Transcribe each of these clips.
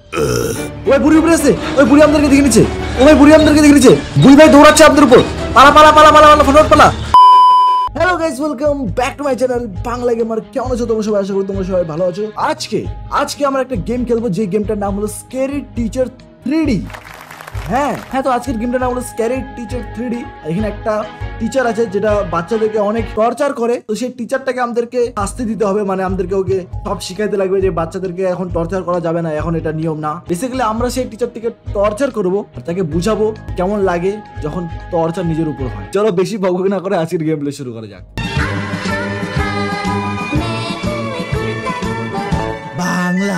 ওই বুড়ি উপরে আছে, ওই বুড়ি আমাদেরকে দেখে নিচ্ছে, ও ভাই বুড়ি আমাদেরকে দেখে নিচ্ছে, বুড়ি ভাই দৌড়াচ্ছে আমাদের উপর, পালা পালা পালা পালা পালা ফটাফট পালা। Hello guys, welcome back to my channel Bangla gamer. কেমন আছো তোমরা সবাই? আশা করি তোমরা সবাই ভালো আছো। আজকে আমরা একটা গেম খেলবো, যে গেমটার নাম হলো স্ক্যারি টিচার 3D। হ্যাঁ, তো আজকের গেমটার নাম হলো স্ক্যারি টিচার 3D। এখানে একটা টিচার আছে যেটা বাচ্চাদেরকে অনেক টর্চার করে, তো সেই টিচারটাকে আমাদেরকে শাস্তি দিতে হবে, মানে আমাদেরকে ওকে সব শিখাইতে লাগবে যে বাচ্চাদেরকে এখন টর্চার করা যাবে না, এখন এটা নিয়ম না। বেসিক্যালি আমরা সেই টিচারটিকে টর্চার করবো, তাকে বুঝাবো কেমন লাগে যখন টর্চার নিজের উপর হয়। চলো বেশি বকবক না করে আজকের গেম প্লে শুরু করা যাক। Bangla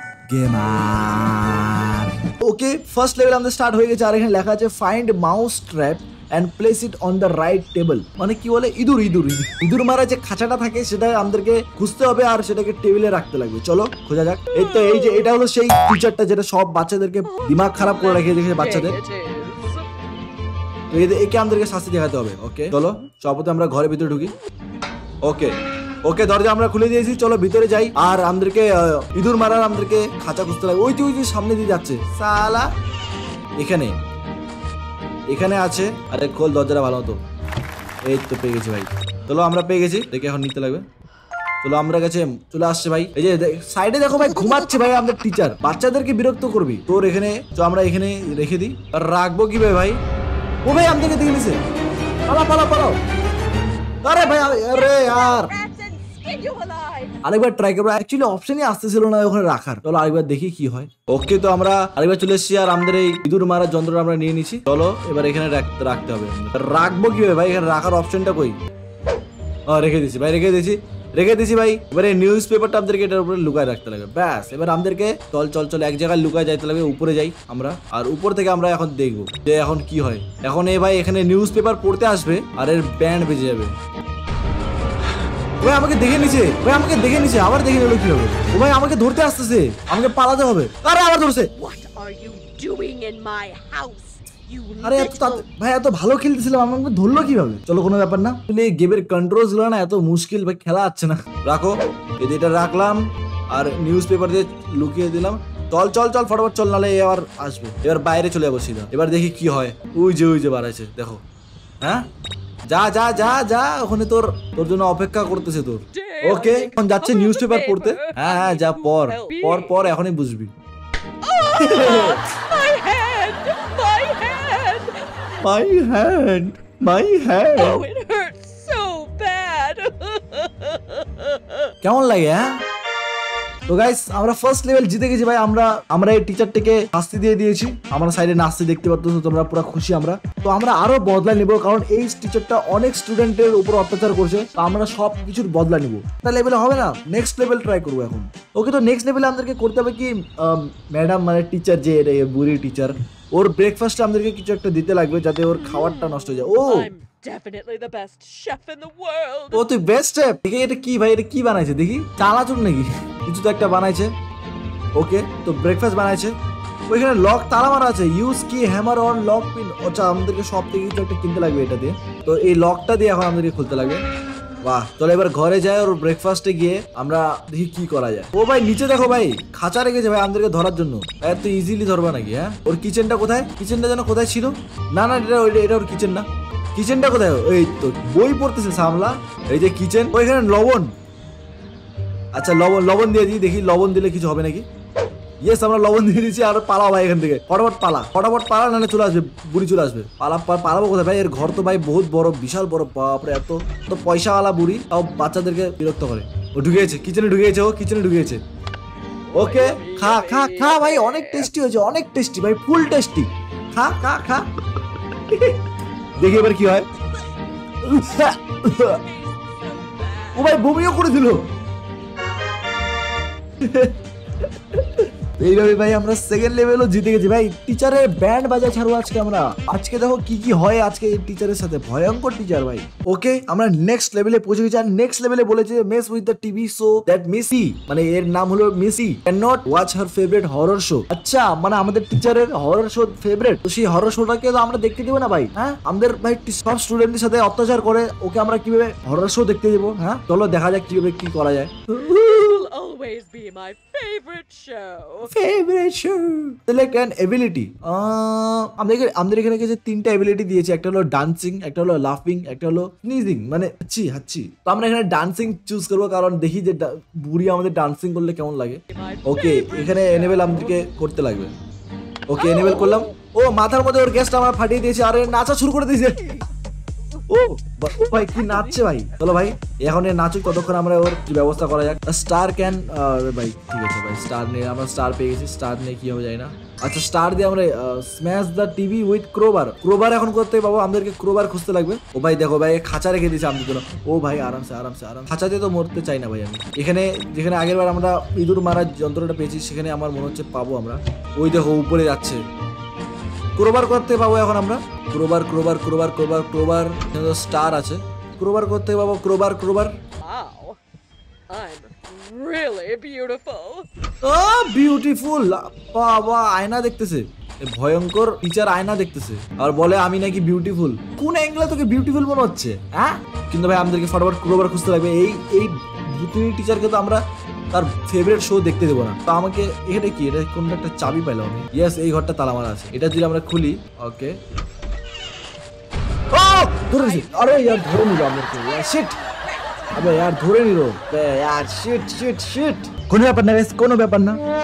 gamer. Okay, first level আমাদের স্টার্ট হয়ে গেছে। আর এখানে লেখা আছে find mouse trap and place it on the right table। মানে কি বলে, ইঁদুর মারা যে খাঁচাটা থাকে সেটা আমাদেরকে খুঁজতে হবে আর সেটাকে টেবিলে রাখতে লাগবে। চলো খোঁজা যাক। এই তো এই যে এটা হলো সেই টিচারটা যেটা সব বাচ্চাদেরকে দিমাগ খারাপ করে রেখে দিয়েছে বাচ্চাদের। তো একে আমাদেরকে শাস্তি দেখাতে হবে। ওকে চলো, সবতে আমরা ঘরের ভিতরে ঢুকি। ওকে দরজা আমরা খুলে দিয়েছি, চলো ভিতরে যাই। আর আমাদেরকে ইঁদুর মারার আমাদেরকে খাঁচা খুঁজতে লাগবে। ওই যে সামনে দিয়ে যাচ্ছে সালা, এখানে আছে। আরে খোল দরজাটা ভালো মতো। এই তো পেয়ে গেছি ভাই, চলো আমরা পেয়ে গেছি। দেখে এখন নিতে লাগবে। চলো আমরা কাছে চলে আসছে ভাই। এই যে সাইডে দেখো ভাই, ঘুমাচ্ছে ভাই আমাদের টিচার, বাচ্চাদেরকে বিরক্ত করবি তোর। এখানে তো আমরা এখানে রেখে দিই। আর রাখবো কি ভাই? ও ভাই আমাদেরকে দেখে নিছে, পালাও। আরে ভাই, আরে यार আরেকবার ট্রাই করবো। অ্যাকচুয়ালি অপশনই আসতেছিল না ওখানে রাখার। চলো আরেকবার দেখি কি হয়। ওকে, তো আমরা আরেকবার চলে এসেছি আর আমাদের এই ইঁদুর মারার যন্ত্রটা আমরা নিয়ে নিচ্ছি। চলো এবার এখানে রাখতে হবে। রাখবো কি ভাই? এখানে রাখার অপশনটা কই? রেখে দিছি ভাই। এবারে নিউজ পেপারটা আমাদেরকে এটার উপরে লুকায় রাখতে লাগবে। ব্যাস, এবার আমাদেরকে চল এক জায়গায় লুকায় যাইতে লাগবে। উপরে যাই আমরা, আর উপর থেকে আমরা এখন দেখবো যে এখন কি হয়। এখন এই ভাই এখানে নিউজ পেপার পড়তে আসবে আর এর ব্যান্ড বেজে যাবে। ভাই আমাকে দেখে নিছে, আবার দেখে নিল কি হবে? ও ভাই আমাকে ধরতে আসতেছে, আমাকে পালাতে হবে। আরে আবার ধরছে। আরে ভাই এত ভালো খেলতেছিলাম, আমাকে ধরলো কিভাবে? চলো কোনো ব্যাপার না। এই গেমের কন্ট্রোলস গুলো না এত মুশকিল ভাই, খেলা যাচ্ছে না। রাখো, এটা রাখলাম আর নিউজ পেপার দিয়ে লুকিয়ে দিলাম। চল ফটাফট চল, নালে এবার আসবে। এবার বাইরে চলে যাবো সিধা। এবার দেখি কি হয়। ওই যে বাড়াইছে দেখো। হ্যাঁ যা ওখানে তোর জন্য অপেক্ষা করতেছে তোর। ওকে, এখন যাচ্ছে নিউজ পেপার পড়তে। হ্যাঁ যা পর এখনই বুঝবি। My hand. Oh, it hurts so bad. কেমন লাগে? হ্যাঁ তো গাইস, আমরা ফার্স্ট লেভেল জিতে গেছি ভাই। আমরা এই টিচারটিকে শাস্তি দিয়ে দিয়েছি। আমরা সাইডে নাচতে দেখতে পাচ্ছ তোমরা, পুরো খুশি আমরা। তো আমরা আরো বদলা নিব, কারণ এই টিচারটা অনেক স্টুডেন্টের উপর অত্যাচার করছে। তো আমরা সব কিছুর বদলা নিব। তা লেভেলে হবে না, নেক্সট লেভেল ট্রাই করবো এখন। ওকে, তো নেক্সট লেভেলে আমাদেরকে করতে হবে কি, ম্যাডাম মানে টিচার যে বুড়ি টিচার, ওর ব্রেকফাস্টে আমাদেরকে কিছু একটা দিতে লাগবে যাতে ওর খাবারটা নষ্ট হয়ে যায়। ও definitely the best chef in the world. ও তুই বেস্ট শেফ? এটা কি ভাই, এটা কি বানাইছে দেখি? চানাচুর নাকি কিছু তো একটা বানাইছে। ওকে, তো ব্রেকফাস্ট বানাইছে। ওইখানে লক তালা মারা আছে। ইউজ কি হ্যামার অন লক পিন। আচ্ছা, আমাদেরকে সব থেকে কিছু একটা কিনতে লাগবে এটা দিয়ে। তো এই লকটা দিয়ে এখন আমাদেরকে খুলতে লাগবে। বাহ, চলো এবার ঘরে যাই। ওর ব্রেকফাস্টে গিয়ে আমরা দেখি কি করা যায়। ও ভাই নিচে দেখো ভাই, খাঁচা রেখেছে ভাই আমাদেরকে ধরার জন্য। এত ইজিলি ধরবা নাকি? হ্যাঁ, ওর কিচেনটা কোথায়? কিচেনটা যেন কোথায় ছিল? না এটা ওর কিচেন না। কিচেনটা কোথায়? এই তো বই পড়তেছে সামলা। এই যে কিচেন, ওইখানে লবণ। আচ্ছা লবণ দিয়ে দিই, দেখি লবণ দিলে কিছু হবে নাকি। ইয়েস, আমরা লবণ দিয়ে দিচ্ছি। আর পালাও ভাই এখান থেকে, ফটাফট পালা, নাহলে চলে আসবে, বুড়ি চলে আসবে। পালাবো কোথায় ভাই? এর ঘর তো ভাই বহুত বড়, বিশাল বড়। বাপরে, এত পয়সাওয়ালা বুড়ি, তাও বাচ্চাদেরকে বিরক্ত করে। ও ঢুকিয়েছে কিচেনে, ঢুকিয়েছে। ওকে, খা ভাই, অনেক টেস্টি হয়েছে, অনেক টেস্টি ভাই, ফুল টেস্টি। খা দেখি এবার কি হয়। ও ভাই বমিও করে দিল। এইভাবে ভাই আমরা সেকেন্ড লেভেলও জিতে গেছি ভাই। টিচারের ব্যান্ড বাজা ছাড়বো আজকে দেখো কি হয় আজকে এই টিচারের সাথে। ভয়ঙ্কর টিচার ভাই। ওকে, আমরা নেক্সট লেভেলে পৌঁছে গেছি। আর নেক্সট লেভেলে বলেছে mess with the TV show that Missy, মানে এর নাম হলো Missy can not watch her favourite horror show. আচ্ছা, মানে আমাদের টিচারের হরর শো ফেভারিট, তো সেই হরর শোটাকে তো আমরা দেখতে দেবো না ভাই। হ্যাঁ, আমাদের ভাই সব স্টুডেন্টদের সাথে অত্যাচার করে, ওকে আমরা কিভাবে হরর শো দেখতে দেবো? হ্যাঁ চলো দেখা যাক কিভাবে কি করা যায়। always be my favorite show. Favourite show select an ability আমাদের এখানে যে তিনটা এবিলিটি দিয়েছে, একটা হলো ডান্সিং, একটা হলো লাফিং, একটা হলো স্নিজিং মানে হাচ্ছি। তো আমরা এখানে ডান্সিং চুজ করবো, কারণ দেখি যে বুড়ি আমাদের ডান্সিং করলে কেমন লাগে। ওকে, এখানে এনেবেল আমাদেরকে করতে লাগবে। ওকে, এনেবেল করলাম। ও মাথার মধ্যে ওর গ্যাসটা আমরা ফাটিয়ে দিয়েছি, আর নাচা শুরু করে দিয়েছে। ও ভাই কি নাচছে ভাই। চলো ভাই এখন এ নাচুক, ততক্ষণ আমরা ওর কি ব্যবস্থা করা যাক। স্টার ক্যান ভাই ঠিক আছে ভাই, স্টার নিয়ে আমরা স্টার পেয়ে গেছি। স্টার নিয়ে কি হবে যায় না। আচ্ছা, স্টার দিয়ে আমরা smash the TV with crowbar এখন করতে পাবো। আমাদেরকে ক্রোবার খুঁজতে লাগবে। ও ভাই দেখো ভাই, খাঁচা রেখে দিয়েছে আমাদের জন্য। ও ভাই আরামসে খাঁচাতে তো মরতে চাই না ভাই আমি। এখানে যেখানে আগের বার আমরা ইঁদুর মারার যন্ত্রটা পেয়েছি, সেখানে আমার মনে হচ্ছে পাবো আমরা। ওই দেখো উপরে যাচ্ছে, ক্রোবার করতে পাবো এখন আমরা। ক্রোবার স্টার আছে, ক্রোবার করতে পাবো। Crowbar Wow, I'm really beautiful. Beautiful. বাবা আয়না দেখতেছে, ভয়ঙ্কর টিচার আয়না দেখতেছে আর বলে আমি নাকি বিউটিফুল। কোন অ্যাঙ্গেলে তোকে বিউটিফুল মনে হচ্ছে হ্যাঁ? কিন্তু ভাই আমাদেরকে ফটাফট ক্রোবার খুঁজতে লাগবে। এই ভূতিনী টিচারকে তো আমরা তার ফেভারিট শো দেখতে দেবো না। তো আমাকে এখানে কি, এটা কোন একটা চাবি পাইলাম আমি। ইয়েস, এই ঘরটা তালা মারা আছে। এটা যদি আমরা খুলি, ওকে ধরে নিছি। আরে यार ধরে নিল আমাদেরকে। শিট, আবে यार ধরে নিল यार। শিট কোনো ব্যাপার না গাইস, কোনো ব্যাপার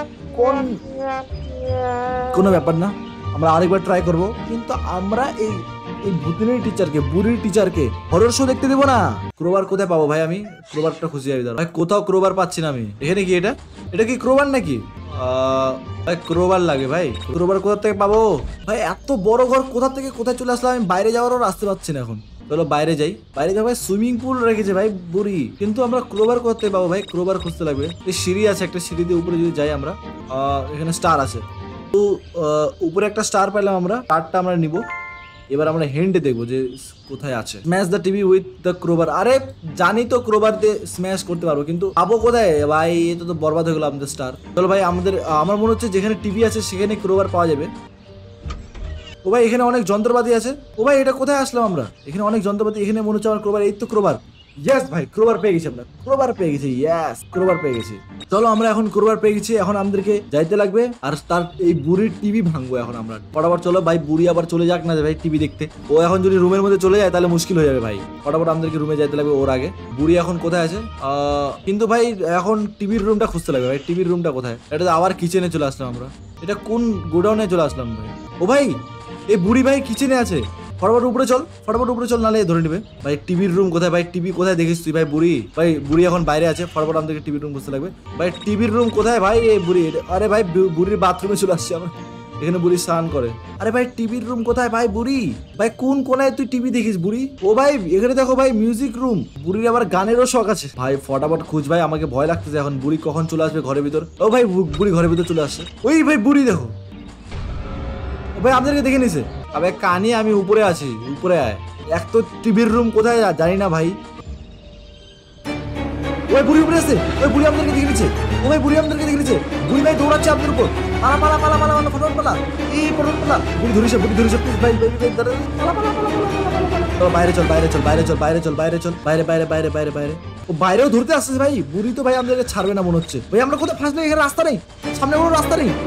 না। আমরা আরেকবার ট্রাই করব, কিন্তু আমরা এই ভূতিনীর টিচারকে, বুড়ির টিচারকে হরর শো দেখতে দেবো না। ক্রোবার কোথায় পাবো ভাই? আমি ক্রোবারটা খুঁজে যাই। ভাই কোথাও ক্রোবার পাচ্ছি না আমি। এখানে কি এটা কি ক্রোবার নাকি? ভাই ক্রোবার লাগে ভাই। ক্রোবার কোথা থেকে পাবো ভাই? এত বড় ঘর কোথা থেকে কোথায় চলে আসলাম আমি? বাইরে যাওয়ারও রাস্তা পাচ্ছি না এখন। চলো বাইরে যাই। ভাই সুইমিং পুল রেখেছে ভাই বুড়ি, কিন্তু আমরা ক্রোবার কোথা থেকে পাবো ভাই? ক্রোবার খুঁজতে লাগবে। এই সিঁড়ি আছে, একটা সিঁড়ি দিয়ে উপরে যদি যাই আমরা, এখানে স্টার আছে। তো উপরে একটা স্টার পেলাম আমরা, স্টারটা আমরা নিব। এবার আমরা হেন্ডে দেখবো যে কোথায় আছে। Smash the TV with the crowbar. আরে জানি তো ক্রোবার দিয়ে স্ম্যাশ করতে পারবো, কিন্তু পাবো কোথায় ভাই? এটা তো বরবাদ হয়ে গেল আমাদের স্টার। চলো ভাই আমার মনে হচ্ছে যেখানে টিভি আছে সেখানে ক্রোবার পাওয়া যাবে। ও ভাই এখানে অনেক যন্ত্রপাতি আছে। ও ভাই এটা কোথায় আসলাম আমরা? এখানে অনেক যন্ত্রপাতি, এখানে মনে হচ্ছে আমার ক্রোবার। এই তো ক্রোবার। ইয়েস ভাই, ক্রোবার পেয়ে গেছি আমরা। ক্রোবার পেয়ে গেছি। চলো আমরা এখন ক্রোবার পেয়ে গেছি। এখন আমাদেরকে যাইতে লাগবে আর তার এই বুড়ির টিভি ভাঙবো এখন আমরা। ফটাফট চলো ভাই, বুড়ি আবার চলে যাক না ভাই টিভি দেখতে। ও এখন যদি রুমের মধ্যে চলে যায় তাহলে মুশকিল হয়ে যাবে ভাই। ফটাফট আমাদেরকে রুমে যাইতে লাগবে ওর আগে। বুড়ি এখন কোথায় আছে? কিন্তু ভাই এখন টিভির রুমটা খুঁজতে লাগবে ভাই। টিভির রুমটা কোথায়? এটা আবার কিচেনে চলে আসলাম আমরা। এটা কোন গোডাউনে চলে আসলাম ভাই? ও ভাই এই বুড়ি ভাই কিচেনে আছে। ফটাফট উপরে চল নালে ধরে নেবে ভাই। টিভির রুম কোথায় ভাই? টিভি কোথায় দেখিস তুই ভাই? বুড়ি এখন বাইরে আছে। ফটাফট আমাদেরকে টিভির রুম বুঝতে লাগবে ভাই। টিভির রুম কোথায় ভাই? এই বুড়ি, আরে ভাই বুড়ির বাথরুমে চলে আসছে আমরা। এখানে বুড়ি স্নান করে। আরে ভাই টিভির রুম কোথায় ভাই? বুড়ি ভাই কোন কোনায় তুই টিভি দেখিস বুড়ি? ও ভাই এখানে দেখো ভাই, মিউজিক রুম। বুড়ির আবার গানেরও শখ আছে ভাই। ফটাফট খুঁজ ভাই, আমাকে ভয় লাগতেছে এখন। বুড়ি কখন চলে আসবে ঘরের ভিতর? ও ভাই বুড়ি ঘরের ভিতর চলে আসছে। ওই ভাই বুড়ি দেখো ভাই, আমাদেরকে দেখে নিছে। আবে কানি, আমি উপরে আছি, উপরে আয়। এক তো টিভির রুম কোথায় জানি না ভাই। ওই বুড়ি উপরে আছে। ওই বুড়ি আমাদেরকে দেখে নিচ্ছে। ও ভাই বুড়ি আমাদেরকে দেখে নিচ্ছে। বুড়ি ভাই দৌড়াচ্ছে আপনাদের উপর। পালা ফটাফট পালা। এই ফটাফট পালা। বুড়ি ধরেছে প্লিজ ভাই। বাইরে চল। বাইরে। ও বাইরেও ধরতে আসছে ভাই। বুড়ি তো ভাই আমাদেরকে ছাড়বে না মনে হচ্ছে ভাই। আমরা কোথায় ফাঁসলে? এখানে রাস্তা নেই, সামনে কোনো রাস্তা নেই।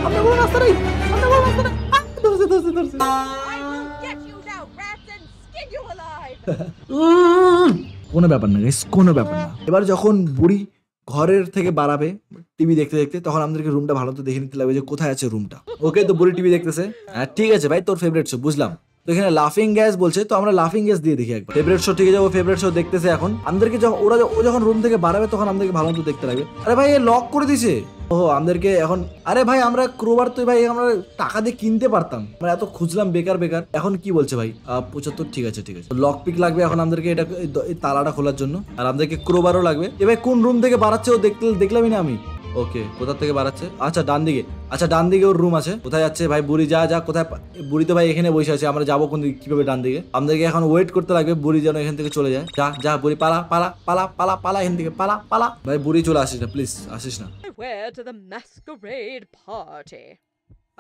ধরছে। I will get you now, rats, and skin you alive. কোনো ব্যাপার না গাইস, কোনো ব্যাপার না। এবার যখন বুড়ি ঘরের থেকে বাড়াবে টিভি দেখতে তখন আমাদেরকে রুমটা ভালো তো দেখে নিতে লাগবে যে কোথায় আছে রুমটা। ওকে, তো বুড়ি টিভি দেখতেছে। হ্যাঁ ঠিক আছে ভাই, তোর ফেভারিট শো বুঝলাম। তো এখানে লাফিং গ্যাস বলছে, তো আমরা লাফিং গ্যাস দিয়ে দেখি একবার। ফেভারিট শো, ঠিক আছে, ও ফেভারিট শো দেখতেছে এখন। আমাদেরকে ও যখন রুম থেকে বাড়াবে তখন আমাদেরকে ভালো মতো দেখতে লাগবে। আরে ভাই এ লক করে দিছে। ও আমাদেরকে এখন, আরে ভাই আমরা ক্রোবার তো ভাই আমরা টাকা দিয়ে কিনতে পারতাম। আমরা এত খুঁজলাম বেকার। এখন কি বলছে ভাই? 75। ঠিক আছে। লক পিক লাগবে এখন আমাদেরকে এটা, এই তালাটা খোলার জন্য। আর আমাদেরকে ক্রোবারও লাগবে। এ ভাই কোন রুম থেকে বাড়াচ্ছে ও দেখলামই না আমি। ওকে, কোথা থেকে বাড়াচ্ছে? আচ্ছা ডান দিকে ওর রুম আছে। কোথায় যাচ্ছে ভাই বুড়ি? যা কোথায়? বুড়ি তো ভাই এখানে বসে আছে। আমরা যাবো কোন দিকে, কিভাবে? ডান দিকে। আমাদেরকে এখন ওয়েট করতে লাগবে বুড়ি যেন এখান থেকে চলে যায়। যা বুড়ি পালা এখান থেকে পালা। ভাই বুড়ি চলে আসিস না প্লিজ, আসিস না। I wear to the masquerade party.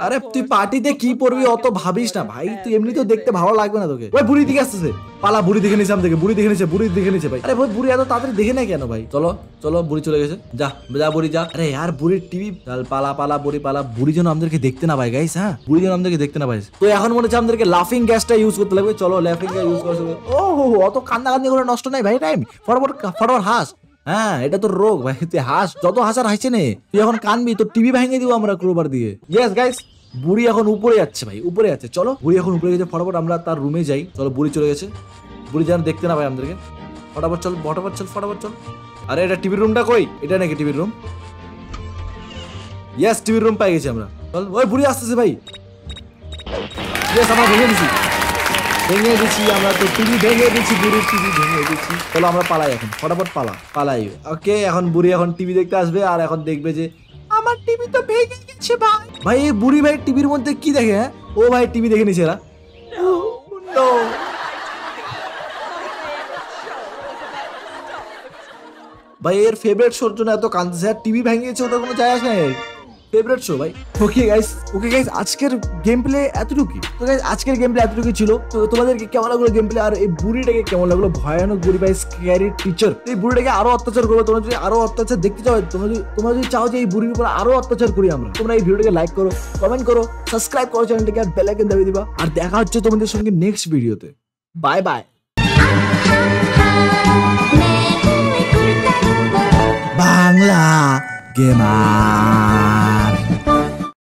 আরে তুই পার্টিতে কি পরবি অত ভাবিস না ভাই, তুই এমনিতেও দেখতে ভালো লাগবে না তোকে। ওই বুড়ি দিকে আসতেছে, পালা, বুড়ি দেখে নিছে আমাদেরকে, বুড়ি দেখে নিছে, বুড়ি দেখে নিছে ভাই। আরে ভাই বুড়ি এত তাড়াতাড়ি দেখে না কেন ভাই? চলো চলো, বুড়ি চলে গেছে, যা যা বুড়ি যা। আরে আর বুড়ির টিভি, পালা পালা বুড়ি পালা, বুড়ি যেন আমাদেরকে দেখতে না পায় গাইস। হ্যাঁ, বুড়ি যেন আমাদেরকে দেখতে না পায়। তো এখন মনে হচ্ছে আমাদেরকে লাফিং গ্যাসটা ইউজ করতে লাগবে। চলো লাফিং গ্যাস ইউজ করা শুরু। ও হো, অত কান্নাকান্দি করে নষ্ট নাই ভাই টাইম, ফটাফট ফটাফট হাস। হ্যাঁ, এটা তো রোগ ভাই, তুই হাস, যত হাসার হাসছে নে, তুই এখন কানবি তো টিভি ভেঙে দিব আমরা ক্রোবার দিয়ে। ইয়েস গাইস, বুড়ি এখন উপরে যাচ্ছে ভাই, উপরে যাচ্ছে। চলো বুড়ি এখন উপরে গেছে, ফটাফট আমরা তার রুমে যাই। চলো বুড়ি চলে গেছে, বুড়ি যেন দেখতে না ভাই আমাদেরকে। ফটাফট চল, ফটাফট চল, ফটাফট চল। আরে এটা টিভির রুমটা কই? এটা নাকি টিভির রুম? ইয়েস, টিভির রুম পাই গেছি আমরা। চল, ওই বুড়ি আসতেছে ভাই। ইয়েস, আমরা ভেঙে দিছি, ভেঙে দিচ্ছি আমরা তো টিভি, ভেঙে দিচ্ছি, বুড়ির টিভি ভেঙে দিচ্ছি। চলো আমরা পালাই এখন, ফটাফট পালাই। ওকে, এখন বুড়ি এখন টিভি দেখতে আসবে, আর এখন দেখবে যে আমার টিভি তো ভেঙে গেছে ভাই। ভাই এই বুড়ি ভাই টিভির মধ্যে কি দেখে? হ্যাঁ, ও ভাই টিভি দেখে নিছে এরা। No. ভাই এর ফেভারিট শোর জন্য এত কাঁদছে, আর টিভি ভেঙেছে, ওটা কোনো যায় আসে না, ফেভারিট শো ভাই। ওকে গাইস, আজকের গেম প্লে এতটুকুই। তো গাইস আজকের গেম প্লে এতটুকুই ছিল। তো তোমাদেরকে কেমন লাগলো গেম প্লে, আর এই বুড়িটাকে কেমন লাগলো? ভয়ানক বুড়ি ভাই, স্ক্যারি টিচার। এই বুড়িটাকে আরো অত্যাচার করবো। তোমরা যদি আরো অত্যাচার দেখতে চাও, তোমরা যদি চাও যে এই বুড়ির উপর আরো অত্যাচার করি আমরা, তোমরা এই ভিডিওটাকে লাইক করো, কমেন্ট করো, সাবস্ক্রাইব করো চ্যানেলটাকে, আর বেল আইকন দাবিয়ে দিবা। আর দেখা হচ্ছে তোমাদের সঙ্গে নেক্সট ভিডিওতে। Bye bye. বাংলা গেমার।